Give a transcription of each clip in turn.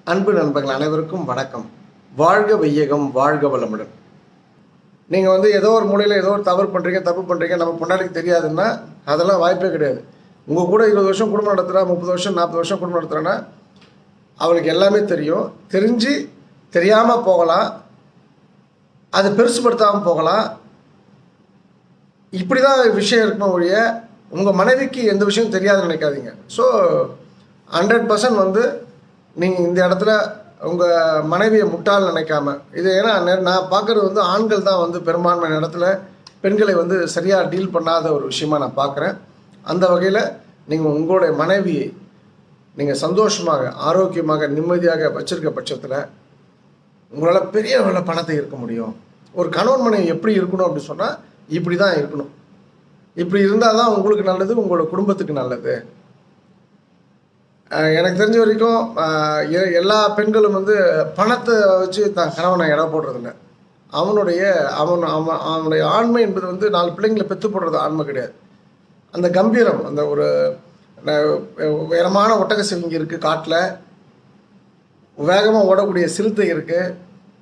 அன்பு நண்பர்கள் அனைவருக்கும் வணக்கம். வாழ்க வையகம், வாழ்க வளமுடன். நீங்கள் ஏதோ ஒரு மூலையில் ஏதோ ஒரு தப்பு பண்ணுறீங்க, நம்ம பொண்டாட்டிக்கு தெரியாதுன்னா அதெல்லாம் வாய்ப்பே கிடையாது. உங்கள் கூட 20 வருஷம் குடும்பம் நடத்துகிறா, 30 வருஷம் 40 வருஷம் குடும்பம் நடத்துகிறேன்னா அவளுக்கு எல்லாமே தெரியும். தெரிஞ்சு தெரியாமல் போகலாம், அது பெருசுப்படுத்தாமல் போகலாம். இப்படி தான் விஷயம் இருக்கணும் ஒழிய உங்கள் மனைவிக்கு எந்த விஷயம் தெரியாதுன்னு நினைக்காதீங்க. ஸோ 100% நீங்கள் இந்த இடத்துல உங்கள் மனைவியை முட்டால் நினைக்காம இது. ஏன்னா நான் பார்க்குறது ஆண்கள் தான் பெரும்பான்மை இடத்துல பெண்களை சரியாக டீல் பண்ணாத ஒரு விஷயமா நான் பார்க்குறேன். அந்த வகையில் நீங்கள் உங்களுடைய மனைவியை நீங்கள் சந்தோஷமாக, ஆரோக்கியமாக, நிம்மதியாக வச்சிருக்க பட்சத்தில் உங்களால் பெரிய அளவில் பணத்தை இருக்க முடியும். ஒரு கணவன் மனைவி எப்படி இருக்கணும் அப்படின்னு சொன்னால் இப்படி தான் இருக்கணும். இப்படி இருந்தால் தான் உங்களுக்கு நல்லது, உங்களோட குடும்பத்துக்கு நல்லது. எனக்கு தெரிஞ்ச வரைக்கும் எல்லா பெண்களும் பணத்தை வச்சு தான் கணவனை இட போடுறதில்ல. அவனுடைய ஆண்மை என்பது 4 பிள்ளைங்களை பெற்று போடுறது ஆண்மை கிடையாது. அந்த கம்பீரம், அந்த ஒரு உயரமான ஒட்டக சிவிங்கி இருக்குது, காட்டில் வேகமாக ஓடக்கூடிய சிறுத்தை இருக்குது,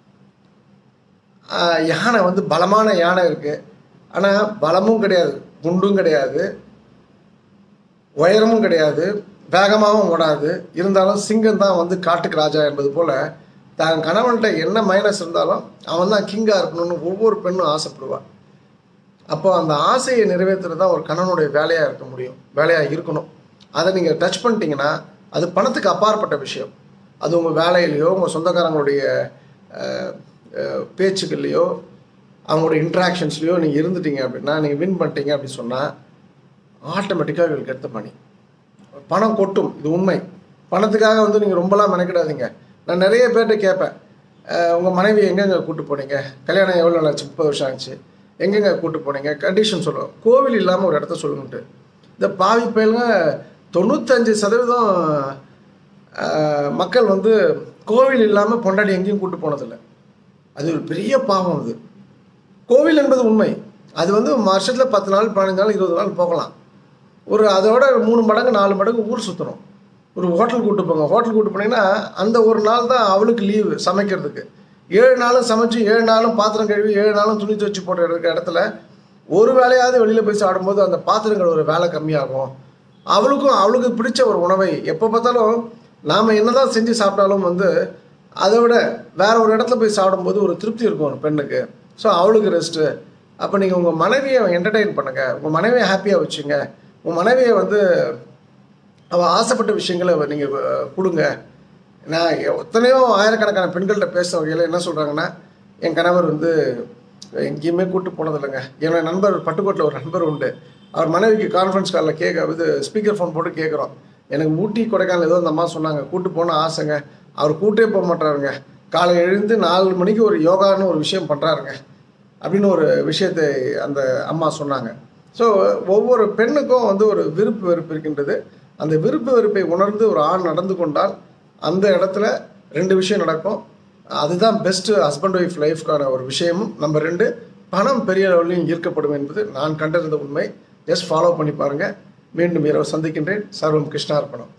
யானை பலமான யானை இருக்குது. ஆனால் பலமும் கிடையாது, குண்டும் கிடையாது, உயரமும் கிடையாது, வேகமாகவும் ஓடாது. இருந்தாலும் சிங்கம் தான் காட்டுக்கு ராஜா என்பது போல் தான் கணவன்கிட்ட என்ன மைனஸ் இருந்தாலும் அவன் தான் கிங்காக இருக்கணும்னு ஒவ்வொரு பெண்ணும் ஆசைப்படுவாள். அப்போ அந்த ஆசையை நிறைவேற்றுறது தான் ஒரு கணவனுடைய வேலையாக இருக்க முடியும், வேலையாக இருக்கணும். அதை நீங்கள் டச் பண்ணிட்டீங்கன்னா அது பணத்துக்கு அப்பாற்பட்ட விஷயம். அது உங்கள் வேலையிலையோ, உங்கள் சொந்தக்காரங்களுடைய பேச்சுக்கள்லையோ, அவங்களுடைய இன்ட்ராக்ஷன்ஸ்லையோ நீங்கள் இருந்துட்டீங்க அப்படின்னா, நீங்கள் வின் பண்ணிட்டீங்க அப்படின்னு சொன்னால் ஆட்டோமேட்டிக்காக இவங்களுக்கு எடுத்த பணம் கொட்டும். இது உண்மை. பணத்துக்காக நீங்கள் ரொம்பலாம் மெனக்கிடாதீங்க. நான் நிறைய பேர்கிட்ட கேட்பேன், உங்கள் மனைவி எங்கெங்கே கூப்பிட்டு போனீங்க, கல்யாணம் எவ்வளோ நாள் ஆச்சு, 30 வருஷம் ஆச்சு, எங்கெங்கே கூப்பிட்டு போனீங்க, கண்டிஷன் சொல்லுவோம். கோவில் இல்லாமல் ஒரு இடத்த சொல்லுங்கன்ட்டு. இந்த பாவி பயிலுங்க 95% மக்கள் கோவில் இல்லாமல் பொண்டாடி எங்கேயும் கூப்பிட்டு போனதில்லை. அது ஒரு பெரிய பாவம். அது கோவில் என்பது உண்மை. அது வருஷத்தில் 10 நாள், 15 நாள், 20 நாள் போகலாம். அதோட 3 மடங்கு 4 மடங்கு ஊர் சுற்றணும். ஒரு ஹோட்டல் கூப்பிட்டு போங்க. ஹோட்டல் கூப்பிட்டு போனீங்கன்னா அந்த ஒரு நாள் தான் அவளுக்கு லீவு சமைக்கிறதுக்கு. 7 நாளும் சமைச்சு, 7 நாளும் பாத்திரம் கழுவி, 7 நாளும் துணி துவச்சி போட்டு இருக்கிற இடத்துல ஒரு வேலையாவது வெளியில் போய் சாப்பிடும்போது அந்த பாத்திரங்கள் ஒரு வேலை கம்மியாகும். அவளுக்கு பிடிச்ச ஒரு உணவை எப்போ பார்த்தாலும் நாம் என்ன தான் செஞ்சு சாப்பிட்டாலும் அதை விட வேற ஒரு இடத்துல போய் சாப்பிடும்போது ஒரு திருப்தி இருக்கும் ஒரு பெண்ணுக்கு. ஸோ அவளுக்கு ரெஸ்ட்டு. அப்போ நீங்கள் உங்கள் மனைவியை என்டர்டெயின் பண்ணுங்கள், உங்கள் மனைவியை ஹாப்பியாக வச்சுங்க. உங்கள் மனைவியை அவள் ஆசைப்பட்ட விஷயங்களை நீங்கள் கொடுங்க. நான் எத்தனையோ ஆயிரக்கணக்கான பெண்கள்கிட்ட பேசுகிற வகையில் என்ன சொல்கிறாங்கன்னா, என் கணவர் எங்கேயுமே கூப்பிட்டு போனதில்லைங்க. என்னோட நண்பர் பட்டுக்கோட்டில் ஒரு நண்பர் உண்டு. அவர் மனைவிக்கு கான்ஃபரன்ஸ் காலில் ஸ்பீக்கர் ஃபோன் போட்டு கேட்குறோம், எனக்கு ஊட்டி கொடைக்கானல் ஏதோ அந்த அம்மா சொன்னாங்க, கூப்பிட்டு போனால் ஆசைங்க. அவர் கூட்டே போக மாட்டாருங்க. காலை எழுந்து 4 மணிக்கு ஒரு யோகான்னு ஒரு விஷயம் பண்ணுறாருங்க அப்படின்னு ஒரு விஷயத்தை அந்த அம்மா சொன்னாங்க. ஸோ ஒவ்வொரு பெண்ணுக்கும் ஒரு விருப்பு வெறுப்பு இருக்கின்றது. அந்த விருப்பு வெறுப்பை உணர்ந்து ஒரு ஆண் நடந்து கொண்டால் அந்த இடத்துல 2 விஷயம் நடக்கும். அதுதான் பெஸ்ட்டு ஹஸ்பண்ட் ஒய்ஃப் லைஃப்க்கான ஒரு விஷயமும். நம்பர் 2, பணம் பெரிய அளவிலையும் ஈர்க்கப்படும் என்பது நான் கண்டறிந்த உண்மை. ஜஸ்ட் ஃபாலோ பண்ணி பாருங்கள். மீண்டும் இரவு சந்திக்கின்றேன். சர்வம் கிருஷ்ணார்ப்பணம்.